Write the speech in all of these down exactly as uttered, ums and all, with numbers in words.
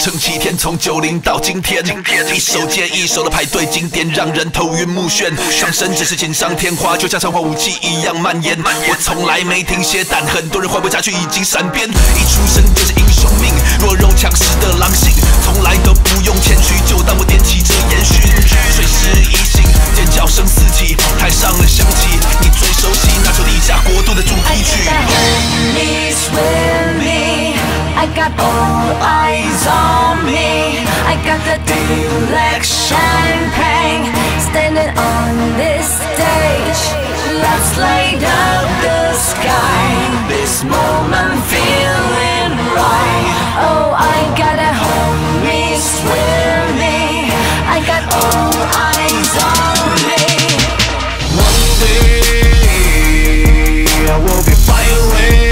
撑几天，从九零到今天，一首接一首的排队经典，让人头晕目眩。上升只是锦上添花，就像生化武器一样蔓延。我从来没停歇，但很多人活不下去，已经闪边。一出生就是英雄命，弱肉强食的狼性，从来都不用谦虚，就当我点起这烟熏。睡狮一醒，尖叫声四起，台上的响起你最熟悉那首地下国度的主题曲。 I got all eyes on me. I got the deal like champagne. Standing on this stage, let's light up the sky. This moment feeling right. Oh, I got a homies with me. I got all eyes on me. One day I will be fly away.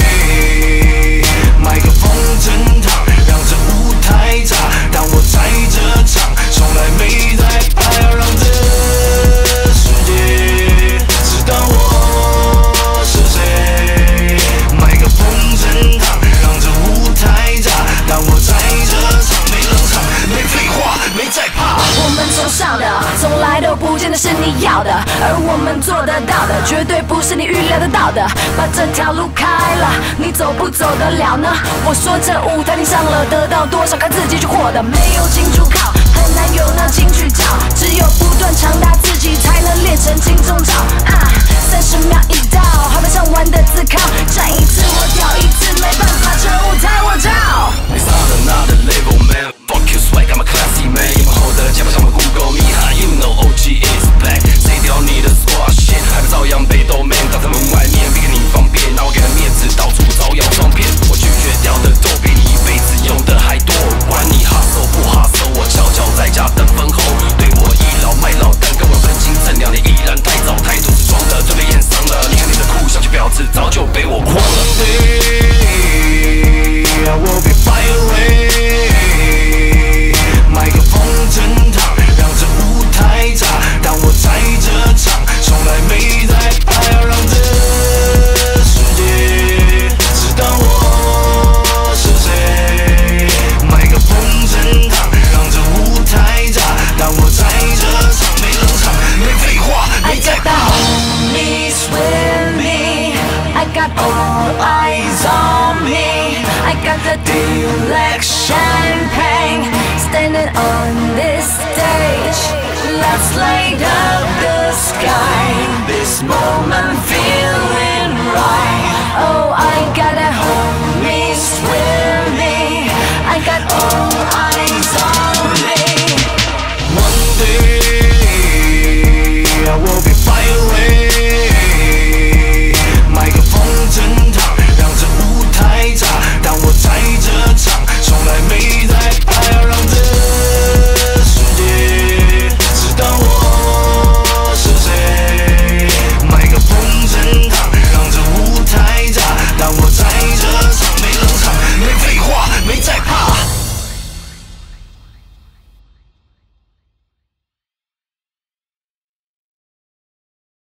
麦克风震荡，让这舞台炸。但我在这场，从来没在怕，要让这世界知道我是谁。麦克风震荡，让这舞台炸。但我在这场，没冷场，没废话，没在怕。 我们崇尚的，从来都不见得是你要的，而我们做得到的，绝对不是你预料得到的。把这条路开了，你走不走得了呢？我说这舞台你上了，得到多少看自己去获得。没有金主靠，很难有那金曲照，只有不断强大自己，才能练成金钟罩。啊，三十秒一到，还没唱完的自考，站一次我跳一次，没办法，这舞台我照。 It's not another level, man. Fuck you, swag, I'm a classy man. 以后的节目上面 Google me, how you know O G is back? 谁掉你的 squad shit？ 还不照样被逗 man？ 挡在门外面，别给你方便，拿我给的面子，到处招摇撞骗。我拒绝掉的都比你一辈子用的还多，管你哈手不哈手，我悄悄在家等分红。对我倚老卖老，但跟我分斤称两，你依然太早，态度是装的，准备演伤了。你看你的酷想去婊子，早就被我狂了。I will be fly away. 麦克风震荡，让这舞台炸。但我在这场，从来没在怕，要让这世界知道我是谁。麦克风震荡，让这舞台炸。但我在这场，没冷场，没废话，没在怕。 Homies with me. I got all eyes on me. I got the deal like champagne. Standing on this stage, let's light up the sky. This moment.